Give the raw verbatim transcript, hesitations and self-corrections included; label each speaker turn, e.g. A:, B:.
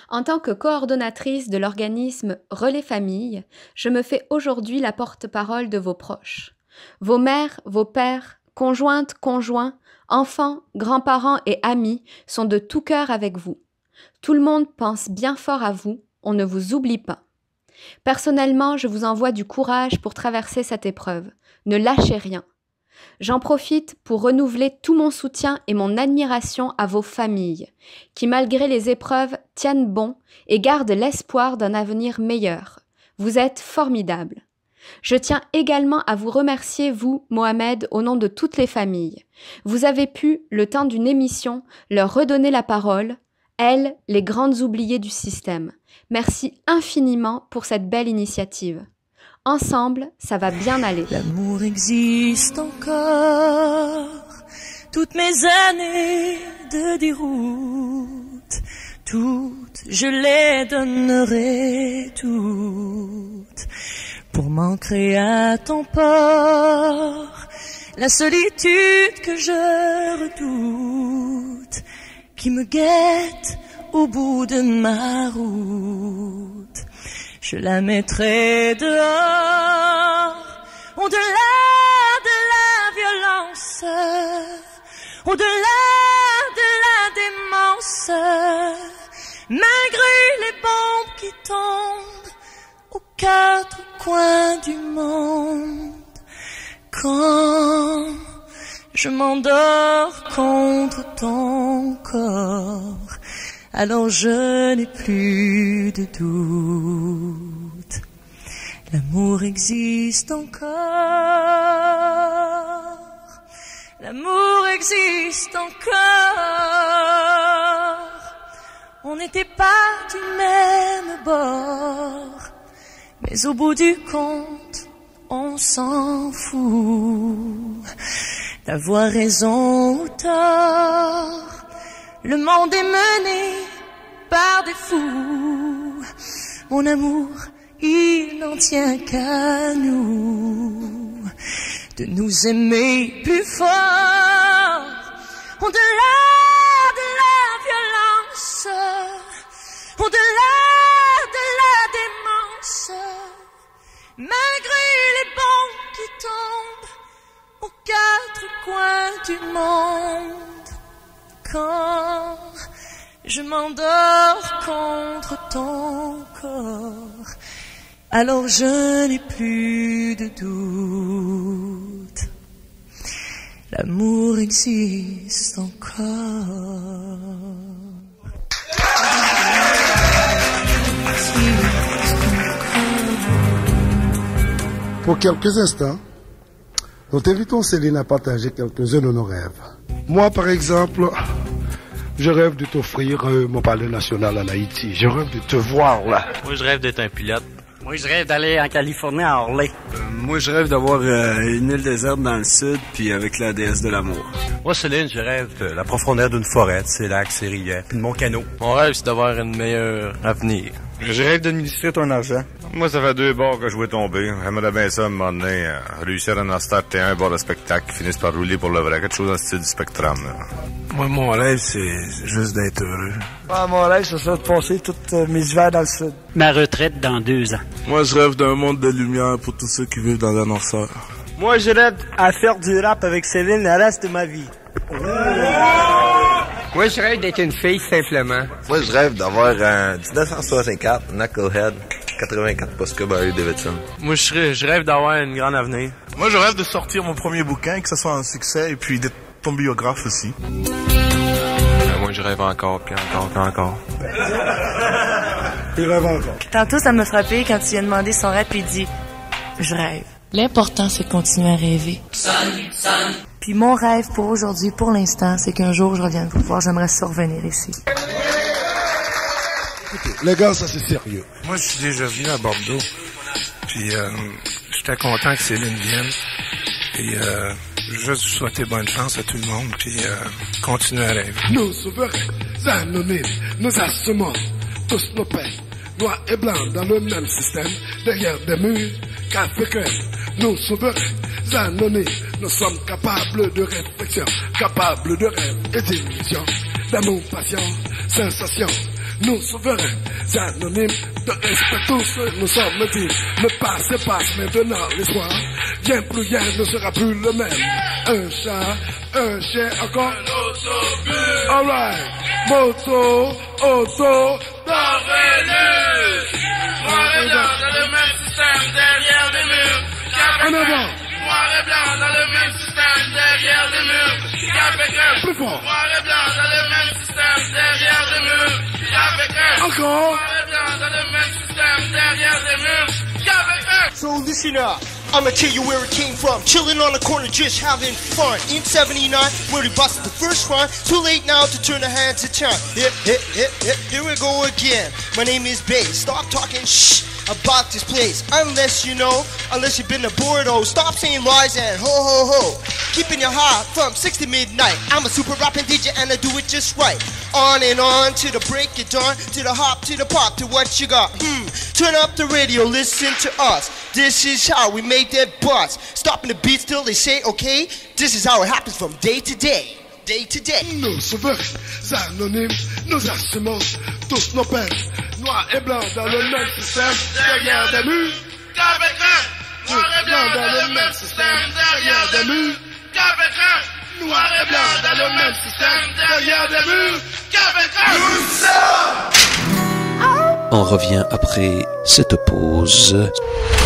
A: En tant que coordonnatrice de l'organisme Relais Famille, je me fais aujourd'hui la porte-parole de vos proches. Vos mères, vos pères, conjointes, conjoints, enfants, grands-parents et amis sont de tout cœur avec vous. Tout le monde pense bien fort à vous, on ne vous oublie pas. Personnellement, je vous envoie du courage pour traverser cette épreuve. Ne lâchez rien. J'en profite pour renouveler tout mon soutien et mon admiration à vos familles, qui malgré les épreuves tiennent bon et gardent l'espoir d'un avenir meilleur. Vous êtes formidables. Je tiens également à vous remercier, vous, Mohamed, au nom de toutes les familles. Vous avez pu, le temps d'une émission, leur redonner la parole, elles, les grandes oubliées du système. Merci infiniment pour cette belle initiative. Ensemble, ça va bien aller.
B: L'amour existe encore, toutes mes années de déroute, toutes, je les donnerai toutes, pour m'ancrer à ton port, la solitude que je redoute, qui me guette au bout de ma route. Je la mettrai dehors, au-delà de la violence, au-delà de la démence, malgré les bombes qui tombent aux quatre coins du monde. Quand je m'endors contre ton corps, alors je n'ai plus de doute. L'amour existe encore. L'amour existe encore. On n'était pas du même bord, mais au bout du compte, on s'en fout. D'avoir raison ou tort, le monde est mené par des fous. Mon amour, il n'en tient qu'à nous de nous aimer plus fort, au-delà de la violence, au-delà de la démence, malgré les bombes qui tombent aux quatre coins du monde. Quand je m'endors contre ton corps, alors je n'ai plus de doute. L'amour existe encore.
C: Pour quelques instants, nous t'invitons, Céline, à partager quelques-uns de nos rêves. Moi, par exemple, je rêve de t'offrir euh, mon palais national en Haïti. Je rêve de te voir là.
D: Moi, je rêve d'être un pilote.
E: Moi, je rêve d'aller en Californie, à Orly.
F: Euh, moi, je rêve d'avoir euh, une île déserte dans le sud, puis avec la déesse de l'amour.
D: Moi, Céline, je rêve de la profondeur d'une forêt, de ses lacs, ses rivières, puis de mon canot. Mon rêve, c'est d'avoir un meilleur avenir.
G: Je rêve d'administrer ton argent.
H: Moi, ça fait deux bars que je vois tomber. J'aimerais bien ça, à un moment donné, euh, réussir à en starter un bar de spectacle qui finisse par rouler pour le vrai. Quelque chose dans le style du Spectrum. Là.
G: Moi, mon rêve, c'est juste d'être heureux.
I: Ah, mon rêve, c'est ça, de passer tous euh, mes hivers dans le sud.
E: Ma retraite dans deux ans.
G: Moi, je rêve d'un monde de lumière pour tous ceux qui vivent dans l'annonceur.
I: Moi, je rêve à faire du rap avec Céline le reste de ma vie. Oh.
J: Moi, je rêve d'être une fille, simplement.
K: Moi, je rêve d'avoir un dix-neuf cent soixante-quatre Knucklehead quatre-vingt-quatre pouces cube Harley Davidson.
D: Moi, je, je rêve d'avoir un grand avenir.
G: Moi, je rêve de sortir mon premier bouquin, que ce soit un succès, et puis d'être ton biographe aussi.
D: Euh, moi, je rêve encore, puis encore, puis encore.
C: Il rêve encore.
L: Tantôt, ça m'a frappé quand tu lui as demandé son rêve, puis il dit « Je rêve ». L'important, c'est de continuer à rêver. Son, son. Puis mon rêve pour aujourd'hui, pour l'instant, c'est qu'un jour, je revienne vous voir. J'aimerais ça revenir ici.
C: Écoutez, les gars, ça c'est sérieux.
G: Moi, je suis déjà venu à Bordeaux. Puis, euh, j'étais content que Céline vienne. Puis, euh, juste souhaiter bonne chance à tout le monde. Puis, euh, continuer à rêver.
C: Nous, souverains, anonymes, nous assumons tous nos peines. Noirs et blancs dans le même système, derrière des murs, qu'africains. Nous, souverains, anonymes, nous sommes capables de réflexion, capables de rêve et d'illusion, d'amour, passion, sensation. nous souverains, anonymes, de respect tous, nous sommes dignes. Le passé passe maintenant l'espoir, bien plus rien ne sera plus le même. Un chat, un chien, encore un autobus. Alright, moto, auto,
M: Dorélus. Noir et blanc dans le même système derrière des murs.
C: En avant.
M: Noir et blanc dans le même système derrière des murs. Avec un.
C: Plus fort.
M: Noir et blanc dans le même système derrière des murs. Avec un.
C: Encore.
M: Noir et blanc dans le même système derrière des murs. Avec un.
N: So listen up. I'ma tell you where it came from. Chilling on the corner, just having fun. In seventy-nine, where we busted the first run. Too late now to turn the hands of time. Hip, hip, hip, hip. Here we go again. My name is Bay. Stop talking shh about this place. Unless you know, unless you've been to Bordeaux. Stop saying lies and ho ho ho. Keeping you high from six to midnight. I'm a super rapping D J and I do it just right. On and on to the break of dawn, to the hop, to the pop, to what you got. Hmm. Turn up the radio, listen to us. This is how we make that buzz. Stopping the beats till they say okay. This is how it happens from day to day. Day to day.
C: Nous souverains, anonymes, nous assumons tous nos peines. Noirs et blancs dans le même système, derrière des murs.
M: Avec un. Noir et blanc dans le même système, derrière des murs. Avec un. Noir et blanc dans le même système, derrière des murs. Avec un. Nous sommes.
O: On revient après cette pause.